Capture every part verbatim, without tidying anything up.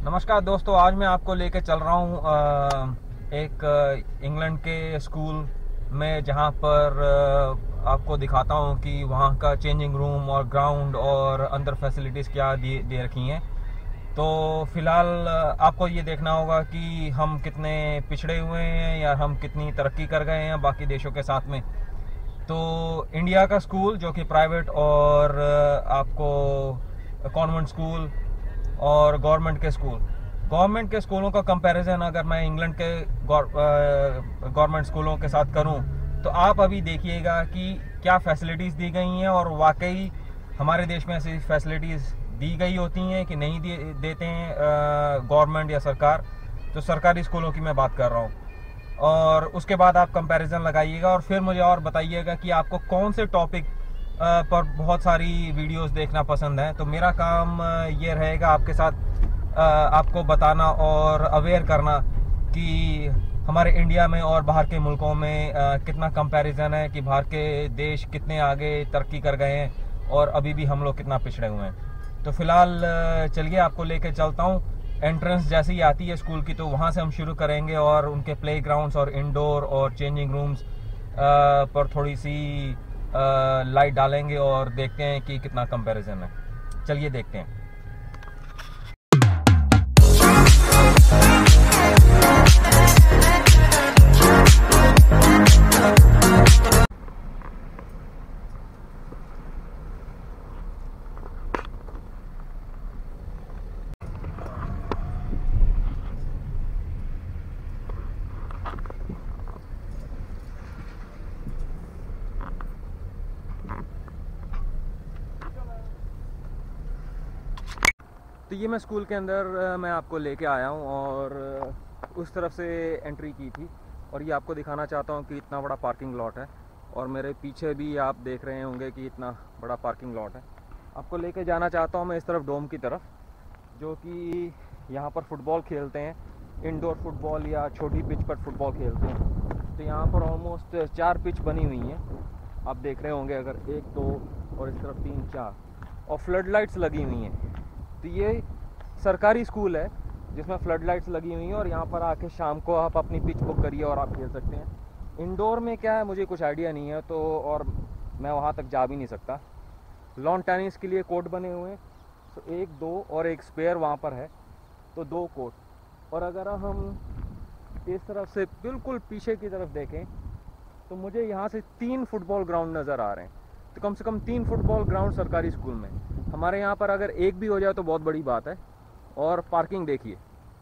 नमस्कार दोस्तों, आज मैं आपको लेके चल रहा हूँ एक इंग्लैंड के स्कूल में, जहाँ पर आ, आपको दिखाता हूँ कि वहाँ का चेंजिंग रूम और ग्राउंड और अंदर फैसिलिटीज़ क्या दे दे रखी हैं। तो फिलहाल आपको ये देखना होगा कि हम कितने पिछड़े हुए हैं या हम कितनी तरक्की कर गए हैं बाकी देशों के साथ में। तो इंडिया का स्कूल जो कि प्राइवेट और आपको कॉन्वेंट स्कूल और गवर्नमेंट के स्कूल गवर्नमेंट के स्कूलों का कंपैरिजन अगर मैं इंग्लैंड के गवर्नमेंट स्कूलों के साथ करूं, तो आप अभी देखिएगा कि क्या फैसिलिटीज़ दी गई हैं और वाकई हमारे देश में ऐसी फैसिलिटीज़ दी गई होती हैं कि नहीं दे, देते हैं गवर्नमेंट या सरकार। तो सरकारी स्कूलों की मैं बात कर रहा हूँ, और उसके बाद आप कंपैरिजन लगाइएगा और फिर मुझे और बताइएगा कि आपको कौन से टॉपिक पर बहुत सारी वीडियोस देखना पसंद है। तो मेरा काम ये रहेगा आपके साथ आपको बताना और अवेयर करना कि हमारे इंडिया में और बाहर के मुल्कों में कितना कंपैरिजन है, कि बाहर के देश कितने आगे तरक्की कर गए हैं और अभी भी हम लोग कितना पिछड़े हुए हैं। तो फिलहाल चलिए आपको लेके चलता हूँ। एंट्रेंस जैसे ही आती है स्कूल की, तो वहाँ से हम शुरू करेंगे और उनके प्ले ग्राउंड्स और इंडोर और चेंजिंग रूम्स पर थोड़ी सी लाइट डालेंगे और देखते हैं कि कितना कंपैरिजन है। चलिए देखते हैं। तो ये मैं स्कूल के अंदर मैं आपको लेके आया हूँ और उस तरफ से एंट्री की थी, और ये आपको दिखाना चाहता हूँ कि इतना बड़ा पार्किंग लॉट है। और मेरे पीछे भी आप देख रहे होंगे कि इतना बड़ा पार्किंग लॉट है। आपको लेके जाना चाहता हूँ मैं इस तरफ डोम की तरफ, जो कि यहाँ पर फुटबॉल खेलते हैं, इंडोर फुटबॉल या छोटी पिच पर फुटबॉल खेलते हैं। तो यहाँ पर ऑलमोस्ट चार पिच बनी हुई हैं, आप देख रहे होंगे, अगर एक दो और इस तरफ तीन चार, और फ्लड लाइट्स लगी हुई हैं। तो ये सरकारी स्कूल है जिसमें फ्लड लाइट्स लगी हुई हैं, और यहाँ पर आके शाम को आप अपनी पिच बुक करिए और आप खेल सकते हैं। इंडोर में क्या है मुझे कुछ आइडिया नहीं है, तो और मैं वहाँ तक जा भी नहीं सकता। लॉन टेनिस के लिए कोर्ट बने हुए हैं, तो एक दो और एक स्पेयर वहाँ पर है, तो दो कोर्ट। और अगर हम इस तरफ से बिल्कुल पीछे की तरफ देखें तो मुझे यहाँ से तीन फुटबॉल ग्राउंड नज़र आ रहे हैं। तो कम से कम तीन फुटबॉल ग्राउंड सरकारी स्कूल में। हमारे यहाँ पर अगर एक भी हो जाए तो बहुत बड़ी बात है। और पार्किंग देखिए,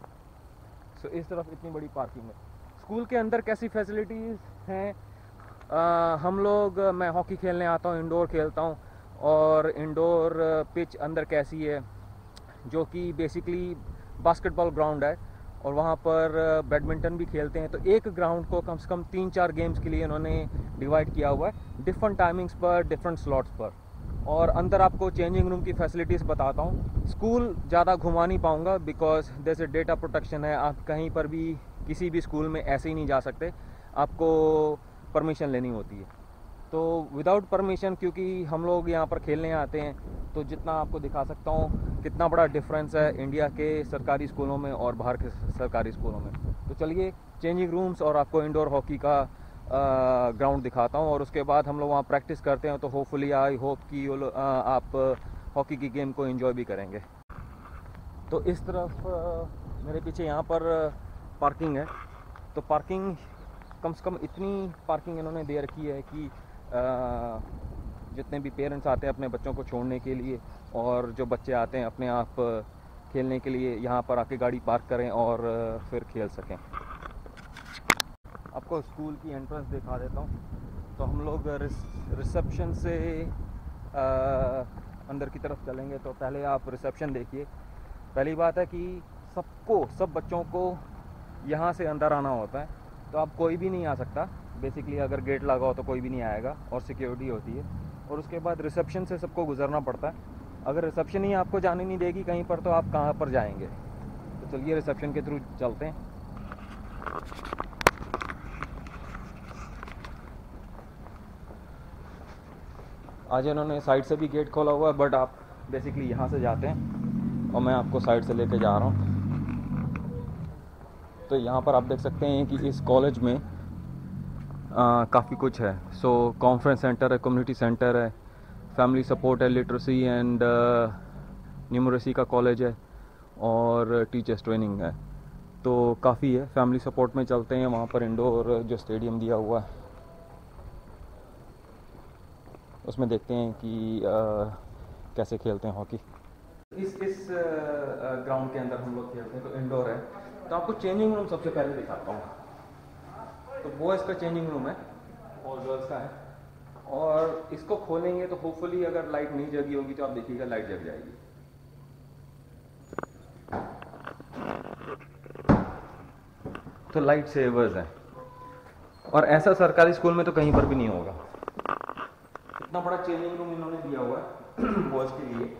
सो इस तरफ इतनी बड़ी पार्किंग है। स्कूल के अंदर कैसी फैसिलिटीज़ हैं, आ, हम लोग मैं हॉकी खेलने आता हूँ, इंडोर खेलता हूँ, और इंडोर पिच अंदर कैसी है, जो कि बेसिकली बास्केटबॉल ग्राउंड है, और वहाँ पर बैडमिंटन भी खेलते हैं। तो एक ग्राउंड को कम से कम तीन चार गेम्स के लिए इन्होंने डिवाइड किया हुआ है, डिफरेंट टाइमिंग्स पर, डिफरेंट स्लॉट्स पर। और अंदर आपको चेंजिंग रूम की फैसिलिटीज़ बताता हूँ। स्कूल ज़्यादा घुमा नहीं पाऊँगा बिकॉज जैसे डेटा प्रोटेक्शन है, आप कहीं पर भी किसी भी स्कूल में ऐसे ही नहीं जा सकते, आपको परमिशन लेनी होती है। तो विदाउट परमिशन, क्योंकि हम लोग यहाँ पर खेलने आते हैं, तो जितना आपको दिखा सकता हूँ कितना बड़ा डिफरेंस है इंडिया के सरकारी स्कूलों में और बाहर के सरकारी स्कूलों में। तो चलिए चेंजिंग रूम्स और आपको इंडोर हॉकी का ग्राउंड दिखाता हूँ, और उसके बाद हम लोग वहाँ प्रैक्टिस करते हैं। तो होपफुली आई होप कि आ, आप हॉकी की गेम को एंजॉय भी करेंगे। तो इस तरफ आ, मेरे पीछे यहाँ पर पार्किंग है। तो पार्किंग कम से कम इतनी पार्किंग इन्होंने दे रखी है कि आ, जितने भी पेरेंट्स आते हैं अपने बच्चों को छोड़ने के लिए, और जो बच्चे आते हैं अपने आप खेलने के लिए, यहाँ पर आके गाड़ी पार्क करें और फिर खेल सकें। आपको स्कूल की एंट्रेंस दिखा देता हूँ। तो हम लोग रिसेप्शन से आ, अंदर की तरफ चलेंगे। तो पहले आप रिसेप्शन देखिए। पहली बात है कि सबको सब बच्चों को यहाँ से अंदर आना होता है, तो आप कोई भी नहीं आ सकता बेसिकली। अगर गेट लगा हो तो कोई भी नहीं आएगा, और सिक्योरिटी होती है। और उसके बाद रिसेप्शन से सबको गुजरना पड़ता है। अगर रिसेप्शन ही आपको जाने नहीं देगी कहीं पर, तो आप कहाँ पर जाएंगे। तो चलिए रिसेप्शन के थ्रू चलते हैं। आज इन्होंने साइड से भी गेट खोला हुआ है, बट आप बेसिकली यहाँ से जाते हैं और मैं आपको साइड से लेके जा रहा हूँ। तो यहाँ पर आप देख सकते हैं कि इस कॉलेज में काफ़ी कुछ है। सो कॉन्फ्रेंस सेंटर है, कम्युनिटी सेंटर है, फैमिली सपोर्ट है, लिटरेसी एंड न्यूमरेसी का कॉलेज है और टीचर्स ट्रेनिंग है। तो काफ़ी है। फैमिली सपोर्ट में चलते हैं, वहाँ पर इंडोर जो स्टेडियम दिया हुआ है उसमें देखते हैं कि आ, कैसे खेलते हैं हॉकी। इस इस ग्राउंड के अंदर हम लोग खेलते हैं, तो इंडोर है। तो आपको चेंजिंग रूम सबसे पहले दिखाता हूँ। तो बॉयज़ का चेंजिंग रूम है और गर्ल्स का है, और इसको खोलेंगे तो होपफुली अगर लाइट नहीं जगी होगी तो आप देखिएगा लाइट जग जाएगी। तो लाइट सेवर्स है, और ऐसा सरकारी स्कूल में तो कहीं पर भी नहीं होगा। इतना बड़ा चेंजिंग रूम इन्होंने दिया हुआ है बॉयज़ के लिए,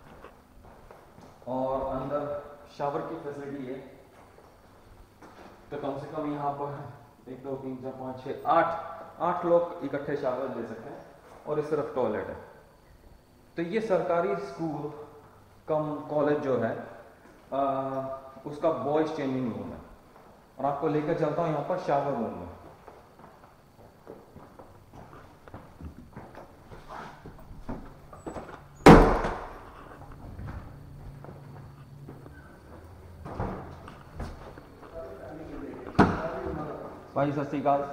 और अंदर शावर की फैसिलिटी है। तो कम से कम यहाँ पर एक दो तीन चार पाँच छः आठ आठ लोग इकट्ठे शावर ले सकते हैं, और इस तरफ टॉयलेट है। तो ये सरकारी स्कूल कम कॉलेज जो है आ, उसका बॉयज़ चेंजिंग रूम है, और आपको लेकर चलता हूँ यहाँ पर शावर रूम में। भाई सत श्री अकाल।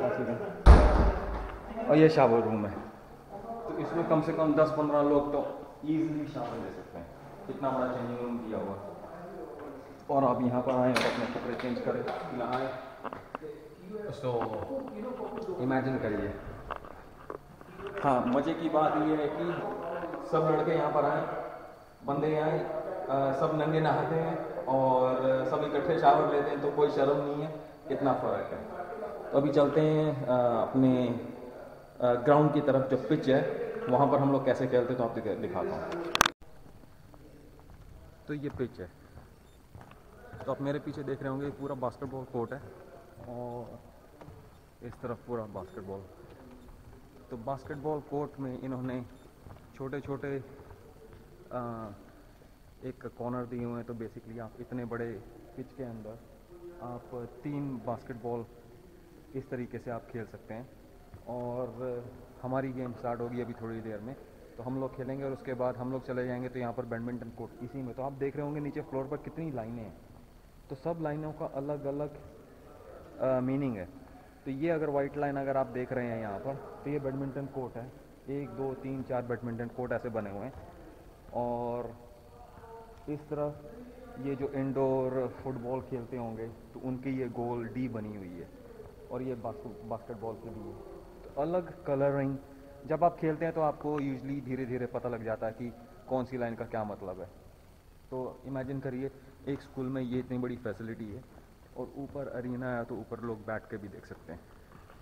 और ये शावर रूम है, तो इसमें कम से कम दस पंद्रह लोग तो ईजिली शावर ले सकते हैं। कितना बड़ा चेंजिंग रूम दिया हुआ। और आप यहाँ पर आए और अपने कपड़े चेंज करें, नहाए। सो इमेजिन करिए। हाँ, मज़े की बात ये है कि सब लड़के यहाँ पर आए, बंदे आए, सब नंगे नहाते हैं और सब इकट्ठे शावर लेते हैं, तो कोई शर्म नहीं है। इतना फ़र्क है। तो अभी चलते हैं आ, अपने ग्राउंड की तरफ। जो पिच है वहाँ पर हम लोग कैसे खेलते हैं तो आपको दिखाता हूँ। तो ये पिच है, तो आप मेरे पीछे देख रहे होंगे पूरा बास्केटबॉल कोर्ट है, और इस तरफ पूरा बास्केटबॉल। तो बास्केटबॉल कोर्ट में इन्होंने छोटे छोटे एक कॉर्नर दिए हुए हैं। तो बेसिकली आप इतने बड़े पिच के अंदर आप तीन बास्केटबॉल इस तरीके से आप खेल सकते हैं। और हमारी गेम स्टार्ट होगी अभी थोड़ी देर में, तो हम लोग खेलेंगे, और उसके बाद हम लोग चले जाएंगे तो यहाँ पर बैडमिंटन कोर्ट इसी में। तो आप देख रहे होंगे नीचे फ्लोर पर कितनी लाइनें हैं, तो सब लाइनों का अलग अलग मीनिंग है। तो ये अगर वाइट लाइन अगर आप देख रहे हैं यहाँ पर, तो ये बैडमिंटन कोर्ट है। एक दो तीन चार बैडमिंटन कोर्ट ऐसे बने हुए हैं, और इस तरफ ये जो इंडोर फुटबॉल खेलते होंगे तो उनकी ये गोल डी बनी हुई है, और ये बास्केटबॉल के लिए तो अलग कलरिंग। जब आप खेलते हैं तो आपको यूजली धीरे धीरे पता लग जाता है कि कौन सी लाइन का क्या मतलब है। तो इमेजिन करिए एक स्कूल में ये इतनी बड़ी फैसिलिटी है, और ऊपर अरीना है, तो ऊपर लोग बैठ के भी देख सकते हैं।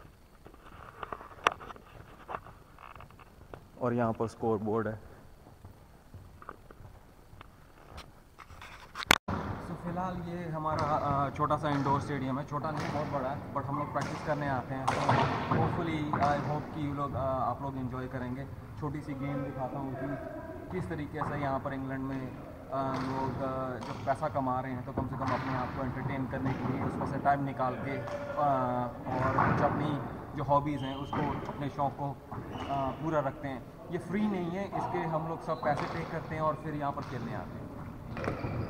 और यहाँ पर स्कोर बोर्ड है। फ़िलहाल ये हमारा छोटा सा इंडोर स्टेडियम है। छोटा नहीं, बहुत बड़ा है, बट हम लोग प्रैक्टिस करने आते हैं। तो होपफुली आई होप कि यू लोग आप लोग एंजॉय करेंगे। छोटी सी गेम दिखाता हूँ कि किस तरीके से यहाँ पर इंग्लैंड में लोग जब पैसा कमा रहे हैं तो कम से कम अपने आप को एंटरटेन करने के लिए उसमें से टाइम निकाल के और कुछ अपनी जो हॉबीज़ हैं उसको, अपने शौक़ को पूरा रखते हैं। ये फ्री नहीं है, इसके हम लोग सब पैसे पे करते हैं और फिर यहाँ पर खेलने आते हैं।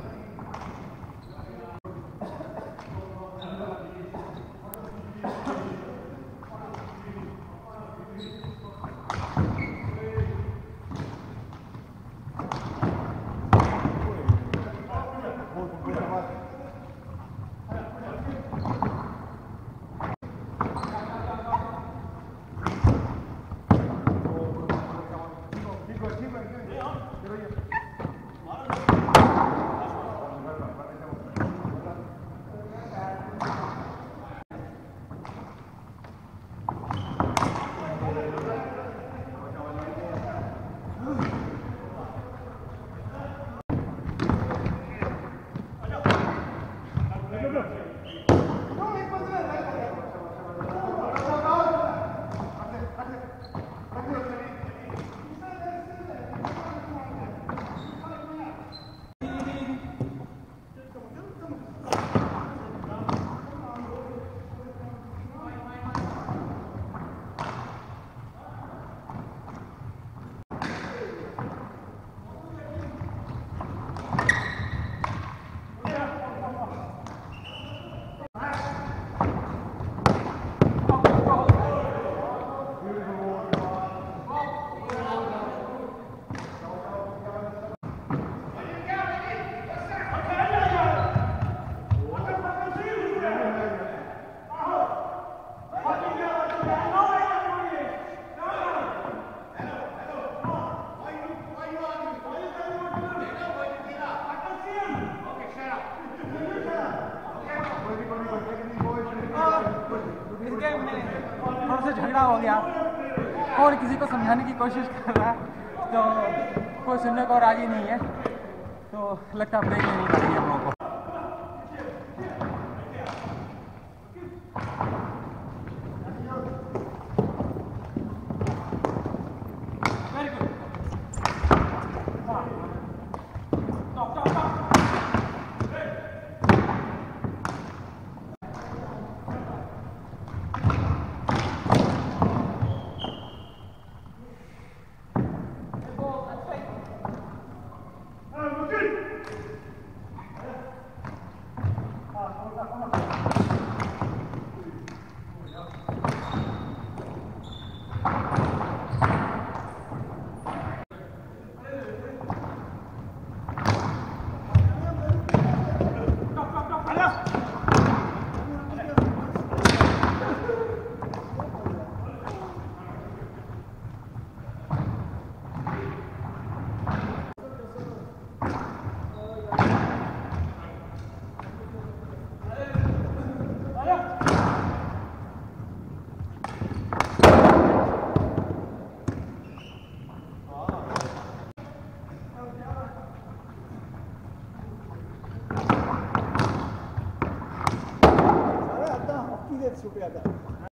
रहा, कौन किसी को समझाने की कोशिश कर रहा है, तो कोई सुनने को राजी नहीं है। तो लगता है ब्रेक लेनी पड़ेगी हम लोगों को। Super.